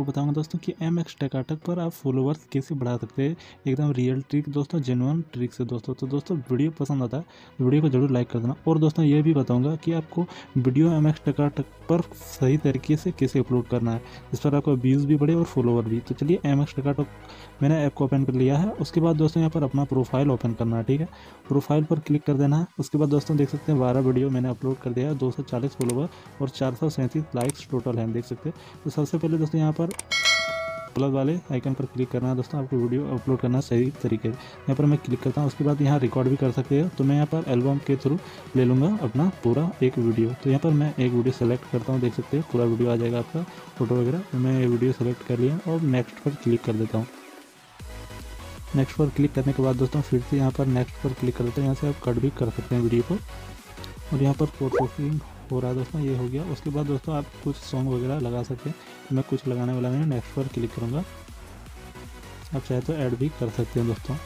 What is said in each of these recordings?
आपको बताऊंगा दोस्तों कि MX टकाटक पर आप फॉलोवर्स कैसे बढ़ा सकते हैं। एकदम रियल ट्रिक दोस्तों, जेन्युइन ट्रिक से दोस्तों। तो दोस्तों वीडियो पसंद आता है तो वीडियो को जरूर लाइक कर देना। और दोस्तों ये भी बताऊंगा कि आपको वीडियो MX टकाटक पर सही तरीके से कैसे अपलोड करना है, जिस पर आपका व्यूज़ भी बढ़े और फॉलोवर भी। तो चलिए MX टकाटक मैंने ऐप को ओपन कर लिया है। उसके बाद दोस्तों यहाँ पर अपना प्रोफाइल ओपन करना है, ठीक है। प्रोफाइल पर क्लिक कर देना है। उसके बाद दोस्तों देख सकते हैं 12 वीडियो मैंने अपलोड कर दिया है, 240 फॉलोवर और 437 लाइक्स टोटल हैं, देख सकते हैं। तो सबसे पहले दोस्तों यहाँ पर प्लस वाले आइकन पर क्लिक करना है दोस्तों, आपको वीडियो अपलोड करना है सही तरीके से। यहाँ पर मैं क्लिक करता हूँ। उसके बाद यहाँ रिकॉर्ड भी कर सकते हैं, तो मैं यहाँ पर एल्बम के थ्रू ले लूँगा अपना पूरा एक वीडियो। तो यहाँ पर मैं एक वीडियो सेलेक्ट करता हूँ, देख सकते हैं पूरा वीडियो आ जाएगा आपका फोटो वगैरह। तो मैं ये वीडियो सेलेक्ट कर लिया और नेक्स्ट पर क्लिक कर देता हूँ। नेक्स्ट पर क्लिक करने के बाद दोस्तों फिर से यहाँ पर नेक्स्ट पर क्लिक कर देते हैं। यहाँ से आप कट भी कर सकते हैं वीडियो को। और यहाँ पर प्रोसेसिंग हो रहा है दोस्तों, ये हो गया। उसके बाद दोस्तों आप कुछ सॉन्ग वगैरह लगा सकते हैं, मैं कुछ लगाने वाला नहीं। नेक्स्ट पर क्लिक करूँगा। आप चाहे तो ऐड भी कर सकते हैं दोस्तों।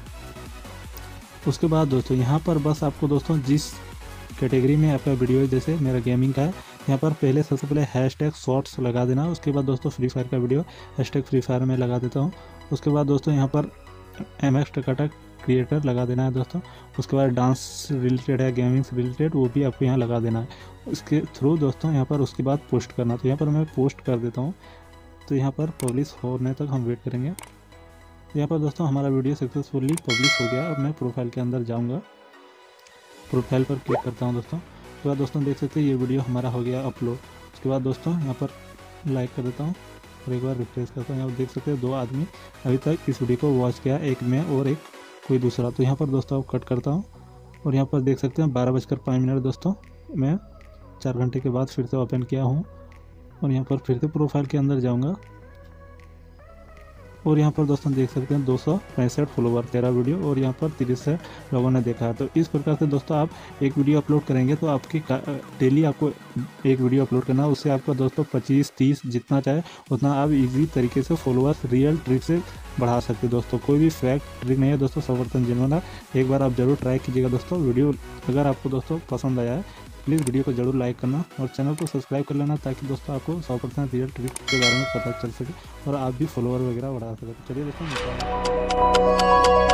उसके बाद दोस्तों यहाँ पर बस आपको दोस्तों जिस कैटेगरी में आपका वीडियो है, जैसे मेरा गेमिंग का है, यहाँ पर पहले सबसे पहले हैशटैग शॉर्ट्स लगा देना। उसके बाद दोस्तों फ्री फायर का वीडियो हैशटैग फ्री फायर में लगा देता हूँ। उसके बाद दोस्तों यहाँ पर MX टकाटक क्रिएटर लगा देना है दोस्तों। उसके बाद डांस रिलेटेड है, गेमिंग से रिलेटेड, वो भी आपको यहाँ लगा देना है उसके थ्रू दोस्तों। यहाँ पर उसके बाद पोस्ट करना, तो यहाँ पर मैं पोस्ट कर देता हूँ। तो यहाँ पर पब्लिश होने तक हम वेट करेंगे। तो यहाँ पर दोस्तों हमारा वीडियो सक्सेसफुली पब्लिश हो गया। अब मैं प्रोफाइल के अंदर जाऊँगा, प्रोफाइल पर क्लिक करता हूँ दोस्तों। उसके बाद दोस्तों देख सकते हैं ये वीडियो हमारा हो गया अपलोड। उसके बाद दोस्तों यहाँ पर लाइक कर देता हूँ और एक बार रिफ्रेश करता हूँ। यहाँ पर देख सकते हैं 2 आदमी अभी तक इस वीडियो को वॉच किया, एक मैं और एक कोई दूसरा। तो यहाँ पर दोस्तों कट करता हूँ और यहाँ पर देख सकते हैं 12:05 दोस्तों मैं 4 घंटे के बाद फिर से ओपन किया हूँ। और यहाँ पर फिर से प्रोफाइल के अंदर जाऊँगा और यहाँ पर दोस्तों देख सकते हैं 265 फॉलोवर, 13 वीडियो और यहाँ पर 30 लोगों ने देखा है। तो इस प्रकार से दोस्तों आप एक वीडियो अपलोड करेंगे तो आपकी डेली आपको एक वीडियो अपलोड करना है। उससे आपका दोस्तों 25-30 जितना चाहे उतना आप इजी तरीके से फॉलोवर्स रियल ट्रिक से बढ़ा सकते हैं दोस्तों। कोई भी फैक्ट ट्रिक नहीं है दोस्तों, 100% जेन्युइन है। एक बार आप जरूर ट्राई कीजिएगा दोस्तों। वीडियो अगर आपको दोस्तों पसंद आया है प्लीज़ वीडियो को जरूर लाइक करना और चैनल को सब्सक्राइब कर लेना, ताकि दोस्तों आपको 100% रियल ट्रिक के बारे में पता चल सके और आप भी फॉलोवर वगैरह बढ़ा सकें। चलिए दोस्तों।